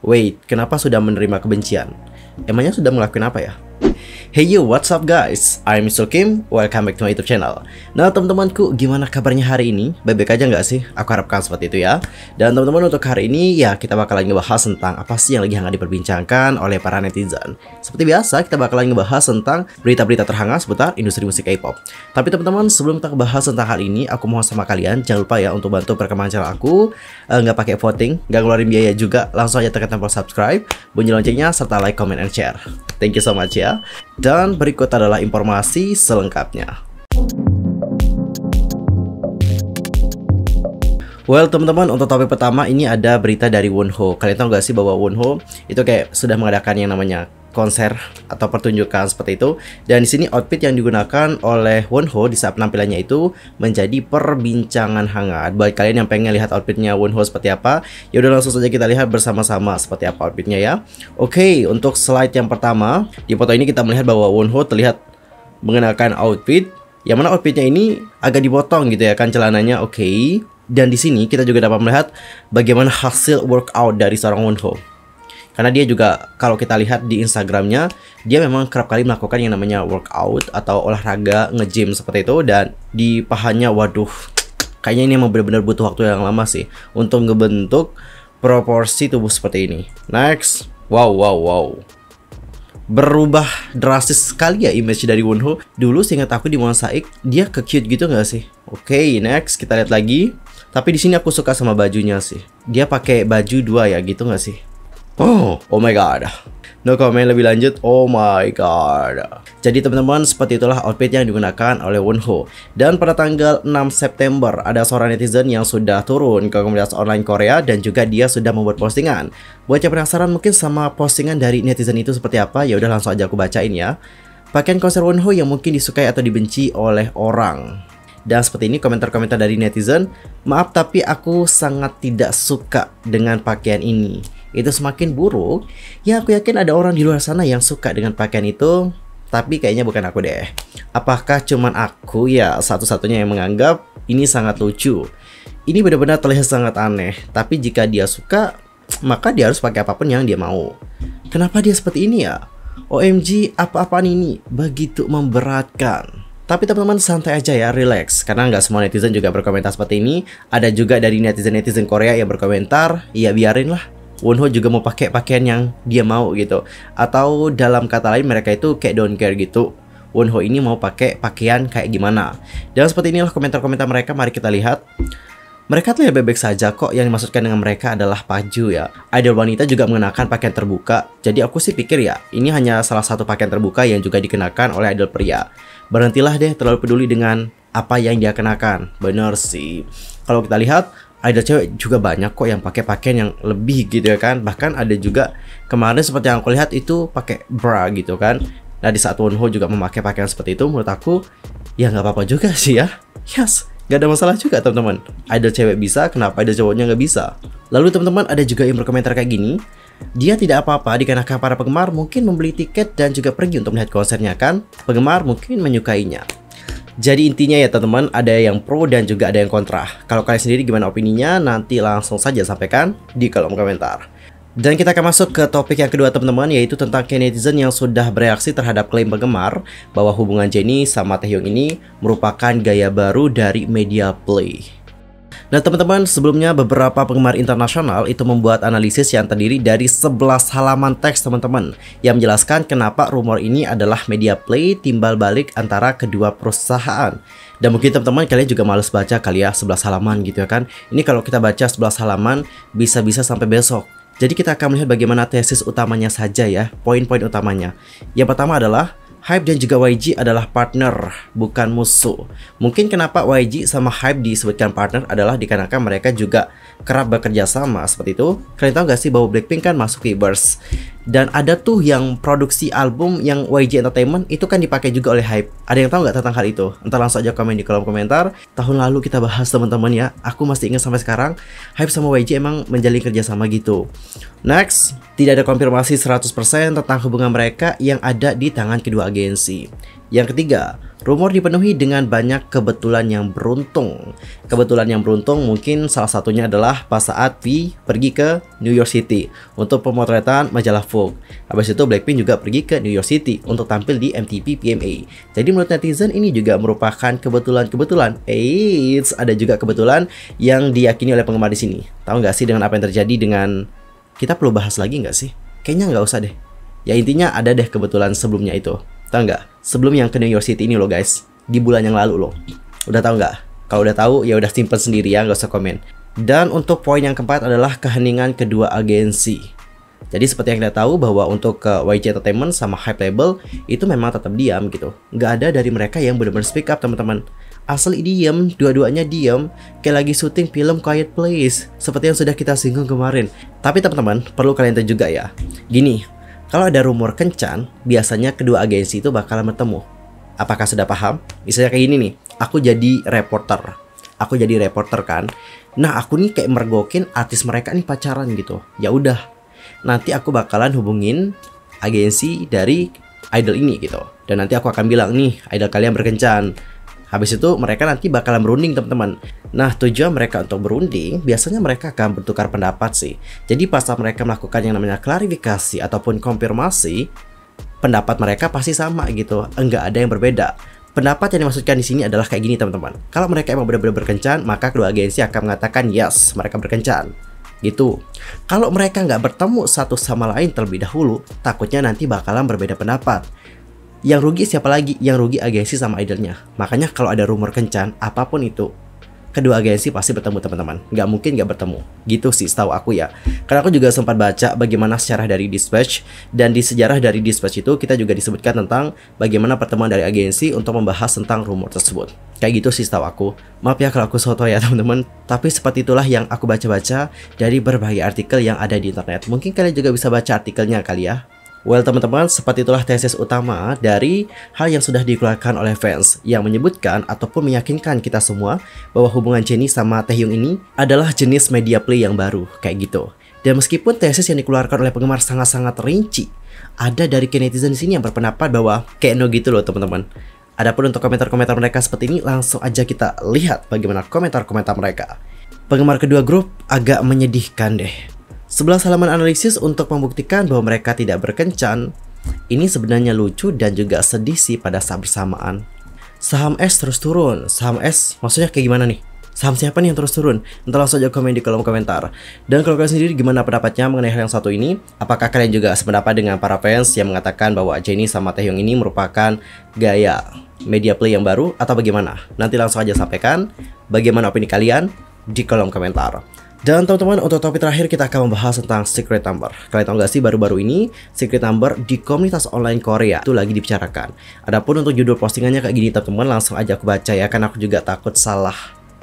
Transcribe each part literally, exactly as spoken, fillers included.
Wait, kenapa sudah menerima kebencian? Emangnya sudah ngelakuin apa ya? Hey you, what's up guys? I'm mister Kim, welcome back to my YouTube channel. Nah teman-temanku, gimana kabarnya hari ini? Baik-baik aja nggak sih? Aku harapkan seperti itu ya. Dan teman-teman, untuk hari ini ya kita bakalan ngebahas tentang apa sih yang lagi hangat diperbincangkan oleh para netizen. Seperti biasa, kita bakalan ngebahas tentang berita-berita terhangat seputar industri musik K-pop. Tapi teman-teman, sebelum kita bahas tentang hal ini, aku mohon sama kalian jangan lupa ya untuk bantu perkembangan channel aku. eh, Nggak pakai voting, nggak ngeluarin biaya juga. Langsung aja tekan tombol subscribe, bunyi loncengnya, serta like, comment, and share. Thank you so much ya. Dan berikut adalah informasi selengkapnya. Well teman-teman, untuk topik pertama ini ada berita dari Wonho. Kalian tahu gak sih bahwa Wonho itu kayak sudah mengadakan yang namanya konser atau pertunjukan seperti itu. Dan di sini outfit yang digunakan oleh Wonho di saat penampilannya itu menjadi perbincangan hangat. Bagi kalian yang pengen lihat outfitnya Wonho seperti apa, ya udah langsung saja kita lihat bersama-sama seperti apa outfitnya ya. Oke, untuk slide yang pertama, di foto ini kita melihat bahwa Wonho terlihat mengenakan outfit yang mana outfitnya ini agak dipotong gitu ya kan celananya. Oke. Dan di sini kita juga dapat melihat bagaimana hasil workout dari seorang Wonho. Karena dia juga kalau kita lihat di Instagramnya, dia memang kerap kali melakukan yang namanya workout atau olahraga nge-gym seperti itu. Dan di pahanya, waduh, kayaknya ini emang benar-benar butuh waktu yang lama sih untuk ngebentuk proporsi tubuh seperti ini. Next, wow wow wow, berubah drastis sekali ya image dari Wonho. Dulu seingat aku di Mosaic dia ke cute gitu nggak sih? Oke, okay, next kita lihat lagi. Tapi di sini aku suka sama bajunya sih. Dia pakai baju dua ya gitu nggak sih? Oh, oh my god. No comment lebih lanjut. Oh my god. Jadi teman-teman, seperti itulah outfit yang digunakan oleh Wonho. Dan pada tanggal enam September ada seorang netizen yang sudah turun ke komunitas online Korea dan juga dia sudah membuat postingan. Buat yang penasaran mungkin sama postingan dari netizen itu seperti apa, ya udah langsung aja aku bacain ya. Pakaian konser Wonho yang mungkin disukai atau dibenci oleh orang. Dan seperti ini komentar-komentar dari netizen. Maaf tapi aku sangat tidak suka dengan pakaian ini. Itu semakin buruk. Ya aku yakin ada orang di luar sana yang suka dengan pakaian itu. Tapi kayaknya bukan aku deh. Apakah cuman aku ya satu-satunya yang menganggap ini sangat lucu? Ini benar-benar terlihat sangat aneh. Tapi jika dia suka, maka dia harus pakai apapun yang dia mau. Kenapa dia seperti ini ya? O M G, apa-apaan ini? Begitu memberatkan. Tapi teman-teman santai aja ya, relax. Karena nggak semua netizen juga berkomentar seperti ini. Ada juga dari netizen-netizen Korea yang berkomentar, ya biarin lah, Wonho juga mau pakai pakaian yang dia mau gitu. Atau dalam kata lain mereka itu kayak don't care gitu, Wonho ini mau pakai pakaian kayak gimana. Dan seperti inilah komentar-komentar mereka. Mari kita lihat. Mereka terlihat baik-baik saja kok. Yang dimaksudkan dengan mereka adalah baju ya. Idol wanita juga mengenakan pakaian terbuka. Jadi aku sih pikir ya, ini hanya salah satu pakaian terbuka yang juga dikenakan oleh idol pria. Berhentilah deh terlalu peduli dengan apa yang dia kenakan. Bener sih. Kalau kita lihat, idol cewek juga banyak kok yang pakai pakaian yang lebih gitu ya kan. Bahkan ada juga kemarin seperti yang aku lihat itu pakai bra gitu kan. Nah di saat Wonho juga memakai pakaian seperti itu, menurut aku ya nggak apa-apa juga sih ya. Yes, gak ada masalah juga teman-teman. Idol cewek bisa, kenapa idol cowoknya nggak bisa? Lalu teman-teman ada juga yang berkomentar kayak gini. Dia tidak apa-apa dikarenakan para penggemar mungkin membeli tiket dan juga pergi untuk melihat konsernya kan. Penggemar mungkin menyukainya. Jadi intinya ya teman-teman, ada yang pro dan juga ada yang kontra. Kalau kalian sendiri gimana opininya? Nanti langsung saja sampaikan di kolom komentar. Dan kita akan masuk ke topik yang kedua teman-teman, yaitu tentang netizen yang sudah bereaksi terhadap klaim penggemar bahwa hubungan Jennie sama Taehyung ini merupakan gaya baru dari media play. Nah teman-teman, sebelumnya beberapa penggemar internasional itu membuat analisis yang terdiri dari sebelas halaman teks teman-teman, yang menjelaskan kenapa rumor ini adalah media play timbal balik antara kedua perusahaan. Dan mungkin teman-teman kalian juga males baca kali ya sebelas halaman gitu ya kan. Ini kalau kita baca sebelas halaman bisa-bisa sampai besok. Jadi kita akan melihat bagaimana tesis utamanya saja ya, poin-poin utamanya. Yang pertama adalah Hybe dan juga Y G adalah partner, bukan musuh. Mungkin kenapa Y G sama Hybe disebutkan partner adalah dikarenakan mereka juga kerap bekerja sama seperti itu. Kalian tahu gak sih bahwa Blackpink kan masuk Weverse? Dan ada tuh yang produksi album yang Y G Entertainment itu kan dipakai juga oleh Hybe. Ada yang tahu nggak tentang hal itu? Entar langsung aja komen di kolom komentar. Tahun lalu kita bahas teman-teman ya. Aku masih ingat sampai sekarang Hybe sama Y G emang menjalin kerjasama gitu. Next, tidak ada konfirmasi seratus persen tentang hubungan mereka yang ada di tangan kedua agensi. Yang ketiga, Rumor dipenuhi dengan banyak kebetulan yang beruntung. Kebetulan yang beruntung mungkin salah satunya adalah pas saat V pergi ke New York City untuk pemotretan majalah Vogue. Habis itu Blackpink juga pergi ke New York City untuk tampil di M T V P M A. Jadi menurut netizen ini juga merupakan kebetulan-kebetulan. Eits, ada juga kebetulan yang diyakini oleh penggemar di sini. Tahu nggak sih dengan apa yang terjadi dengan... Kita perlu bahas lagi nggak sih? Kayaknya nggak usah deh. Ya intinya ada deh kebetulan sebelumnya itu. Tahu nggak? Sebelum yang ke New York City ini loh guys, di bulan yang lalu loh. Udah tahu nggak? Kalau udah tahu ya udah simpen sendiri ya, nggak usah komen. Dan untuk poin yang keempat adalah keheningan kedua agensi. Jadi seperti yang kita tahu bahwa untuk ke Y G Entertainment sama Hype Label itu memang tetap diam gitu. Nggak ada dari mereka yang benar-benar speak up teman-teman. Asli diam, dua-duanya diam, kayak lagi syuting film Quiet Place, seperti yang sudah kita singgung kemarin. Tapi teman-teman perlu kalian tahu juga ya. Gini. Kalau ada rumor kencan, biasanya kedua agensi itu bakalan bertemu. Apakah sudah paham? Misalnya kayak gini nih, aku jadi reporter. Aku jadi reporter kan. Nah, aku nih kayak mergokin artis mereka nih pacaran gitu. Ya udah. Nanti aku bakalan hubungin agensi dari idol ini gitu. Dan nanti aku akan bilang nih, idol kalian berkencan. Habis itu mereka nanti bakalan berunding teman-teman. Nah tujuan mereka untuk berunding biasanya mereka akan bertukar pendapat sih. Jadi pas mereka melakukan yang namanya klarifikasi ataupun konfirmasi, pendapat mereka pasti sama gitu, enggak ada yang berbeda. Pendapat yang dimaksudkan di sini adalah kayak gini teman-teman. Kalau mereka emang benar-benar berkencan, maka kedua agensi akan mengatakan yes, mereka berkencan. Gitu. Kalau mereka nggak bertemu satu sama lain terlebih dahulu, takutnya nanti bakalan berbeda pendapat. Yang rugi siapa lagi? Yang rugi agensi sama idolnya. Makanya kalau ada rumor kencan, apapun itu, kedua agensi pasti bertemu teman-teman. Nggak mungkin nggak bertemu. Gitu sih setahu aku ya. Karena aku juga sempat baca bagaimana sejarah dari Dispatch. Dan di sejarah dari Dispatch itu kita juga disebutkan tentang bagaimana pertemuan dari agensi untuk membahas tentang rumor tersebut. Kayak gitu sih setahu aku. Maaf ya kalau aku soto ya teman-teman. Tapi seperti itulah yang aku baca-baca dari berbagai artikel yang ada di internet. Mungkin kalian juga bisa baca artikelnya kali ya. Well teman-teman, seperti itulah tesis utama dari hal yang sudah dikeluarkan oleh fans yang menyebutkan ataupun meyakinkan kita semua bahwa hubungan Jennie sama Taehyung ini adalah jenis media play yang baru, kayak gitu. Dan meskipun tesis yang dikeluarkan oleh penggemar sangat-sangat rinci, ada dari netizen di sini yang berpendapat bahwa kayak no gitu loh teman-teman. Adapun untuk komentar-komentar mereka seperti ini, langsung aja kita lihat bagaimana komentar-komentar mereka. Penggemar kedua grup agak menyedihkan deh. sebelas halaman analisis untuk membuktikan bahwa mereka tidak berkencan. Ini sebenarnya lucu dan juga sedih sih pada saat bersamaan. Saham S terus turun. Saham S maksudnya kayak gimana nih? Saham siapa nih yang terus turun? Nanti langsung aja komen di kolom komentar. Dan kalau kalian sendiri gimana pendapatnya mengenai hal yang satu ini? Apakah kalian juga sependapat dengan para fans yang mengatakan bahwa Jennie sama Taehyung ini merupakan gaya media play yang baru atau bagaimana? Nanti langsung aja sampaikan bagaimana opini kalian di kolom komentar. Dan teman-teman, untuk topik terakhir kita akan membahas tentang Secret Number. Kalian tahu gak sih baru-baru ini Secret Number di komunitas online Korea itu lagi dibicarakan. Adapun untuk judul postingannya kayak gini teman-teman, langsung aja aku baca ya, karena aku juga takut salah.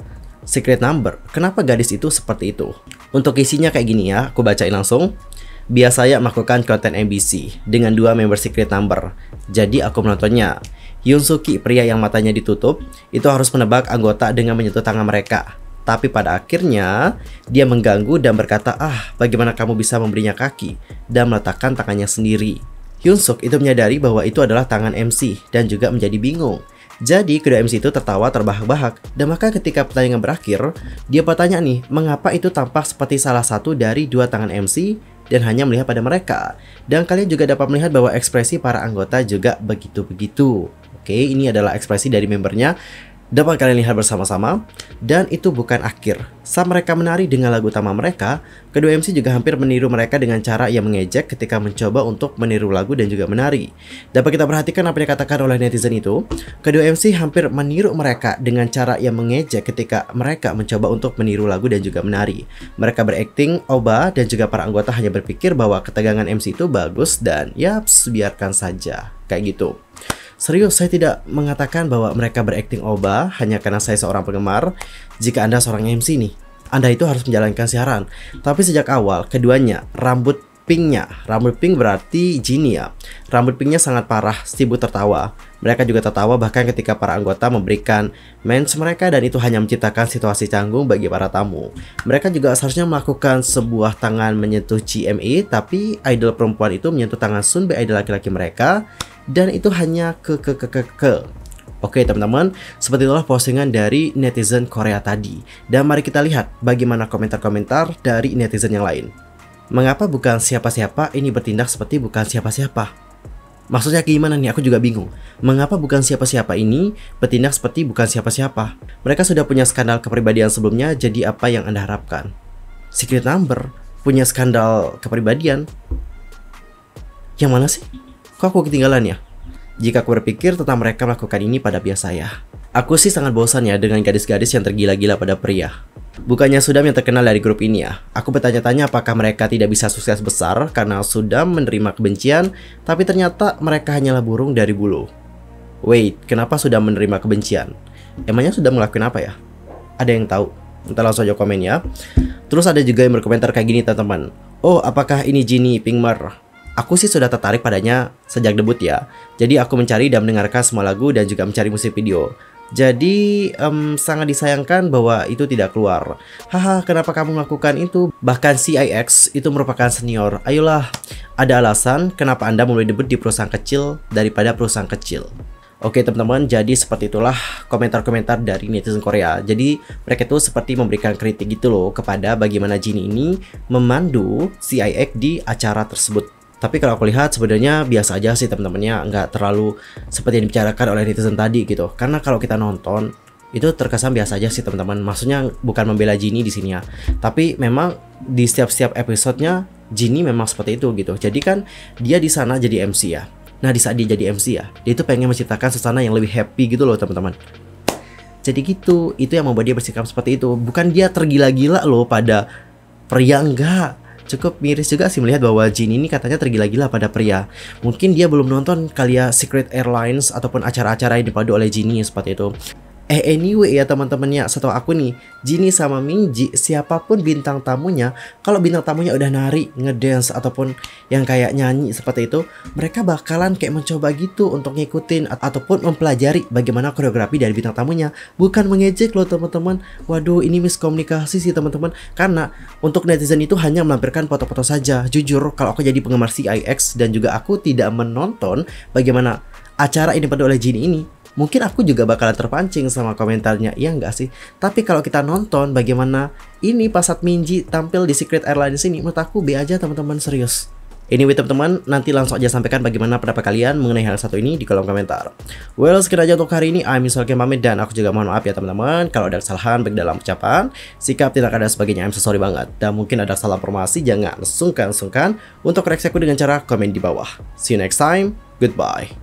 Secret Number, kenapa gadis itu seperti itu? Untuk isinya kayak gini ya, aku bacain langsung. Biasanya melakukan konten M B C dengan dua member Secret Number. Jadi aku menontonnya. Yoon Suki, pria yang matanya ditutup, itu harus menebak anggota dengan menyentuh tangan mereka. Tapi pada akhirnya dia mengganggu dan berkata, ah bagaimana kamu bisa memberinya kaki, dan meletakkan tangannya sendiri. Hyun Suk itu menyadari bahwa itu adalah tangan M C dan juga menjadi bingung. Jadi kedua M C itu tertawa terbahak-bahak. Dan maka ketika pertandingan berakhir, dia bertanya nih, mengapa itu tampak seperti salah satu dari dua tangan M C dan hanya melihat pada mereka. Dan kalian juga dapat melihat bahwa ekspresi para anggota juga begitu-begitu. Oke, ini adalah ekspresi dari membernya. Dapat kalian lihat bersama-sama. Dan itu bukan akhir. Saat mereka menari dengan lagu utama mereka, kedua M C juga hampir meniru mereka dengan cara yang mengejek ketika mencoba untuk meniru lagu dan juga menari. Dapat kita perhatikan apa yang dikatakan oleh netizen itu. Kedua M C hampir meniru mereka dengan cara yang mengejek ketika mereka mencoba untuk meniru lagu dan juga menari. Mereka berakting oba dan juga para anggota hanya berpikir bahwa ketegangan M C itu bagus dan yaps, biarkan saja. Kayak gitu. Serius, saya tidak mengatakan bahwa mereka berakting oba hanya karena saya seorang penggemar. Jika Anda seorang M C nih, Anda itu harus menjalankan siaran. Tapi sejak awal, keduanya, rambut pinknya, rambut pink berarti Jennie ya. Rambut pinknya sangat parah, sibuk tertawa. Mereka juga tertawa bahkan ketika para anggota memberikan mens mereka, dan itu hanya menciptakan situasi canggung bagi para tamu. Mereka juga seharusnya melakukan sebuah tangan menyentuh G M A, tapi idol perempuan itu menyentuh tangan Sunbae idol laki-laki mereka. Dan itu hanya ke ke ke ke ke Oke teman-teman, seperti itulah postingan dari netizen Korea tadi. Dan mari kita lihat bagaimana komentar-komentar dari netizen yang lain. Mengapa bukan siapa-siapa ini bertindak seperti bukan siapa-siapa? Maksudnya gimana nih? Aku juga bingung. Mengapa bukan siapa-siapa ini bertindak seperti bukan siapa-siapa? Mereka sudah punya skandal kepribadian sebelumnya, jadi apa yang Anda harapkan? Secret Number punya skandal kepribadian? Yang mana sih? Kok aku ketinggalan ya? Jika aku berpikir tentang mereka melakukan ini pada pria saya. Aku sih sangat bosan ya dengan gadis-gadis yang tergila-gila pada pria. Bukannya Sudam yang terkenal dari grup ini ya. Aku bertanya-tanya apakah mereka tidak bisa sukses besar karena Sudam menerima kebencian, tapi ternyata mereka hanyalah burung dari bulu. Wait, kenapa Sudam menerima kebencian? Emangnya Sudam ngelakuin apa ya? Ada yang tahu? Ntar langsung aja komen ya. Terus ada juga yang berkomentar kayak gini teman-teman. Oh, apakah ini Jinny Pinkmer? Aku sih sudah tertarik padanya sejak debut ya. Jadi aku mencari dan mendengarkan semua lagu dan juga mencari musik video. Jadi um, sangat disayangkan bahwa itu tidak keluar. Haha, kenapa kamu melakukan itu? Bahkan C I X itu merupakan senior. Ayolah, ada alasan kenapa Anda mulai debut di perusahaan kecil daripada perusahaan kecil. Oke teman-teman, jadi seperti itulah komentar-komentar dari netizen Korea. Jadi mereka itu seperti memberikan kritik gitu loh kepada bagaimana Jinny ini memandu C I X di acara tersebut. Tapi kalau aku lihat sebenarnya biasa aja sih teman-temannya, nggak terlalu seperti yang dibicarakan oleh netizen tadi gitu. Karena kalau kita nonton itu terkesan biasa aja sih teman-teman. Maksudnya bukan membela Jinny di sini ya. Tapi memang di setiap-setiap episodenya Jinny memang seperti itu gitu. Jadi kan dia di sana jadi M C ya. Nah di saat dia jadi M C ya, dia itu pengen menciptakan suasana yang lebih happy gitu loh teman-teman. Jadi gitu, itu yang membuat dia bersikap seperti itu. Bukan dia tergila-gila loh pada pria, enggak. Cukup miris juga sih melihat bahwa Jinny ini katanya tergila-gila pada pria. Mungkin dia belum nonton kali ya Secret Airlines ataupun acara-acara yang dipadu oleh Jinny seperti itu. Eh anyway ya teman-temannya, setahu aku nih, Jinny sama Minji siapapun bintang tamunya, kalau bintang tamunya udah nari, ngedance ataupun yang kayak nyanyi seperti itu, mereka bakalan kayak mencoba gitu untuk ngikutin ataupun mempelajari bagaimana koreografi dari bintang tamunya. Bukan mengejek loh teman-teman. Waduh, ini miskomunikasi sih teman-teman. Karena untuk netizen itu hanya melampirkan foto-foto saja. Jujur, kalau aku jadi penggemar C I X dan juga aku tidak menonton bagaimana acara ini pada oleh Jinny ini, mungkin aku juga bakalan terpancing sama komentarnya, iya nggak sih? Tapi kalau kita nonton bagaimana ini pas saat Minji tampil di Secret Airlines ini, menurut aku B aja teman-teman, serius. Anyway teman-teman, nanti langsung aja sampaikan bagaimana pendapat kalian mengenai hal satu ini di kolom komentar. Well, sekian aja untuk hari ini. I'm Mister pamit dan aku juga mohon maaf ya teman-teman kalau ada kesalahan baik dalam ucapan, sikap, tindakan dan sebagainya. I'm so sorry banget. Dan mungkin ada salah informasi, jangan sungkan-sungkan untuk koreksi aku dengan cara komen di bawah. See you next time. Goodbye.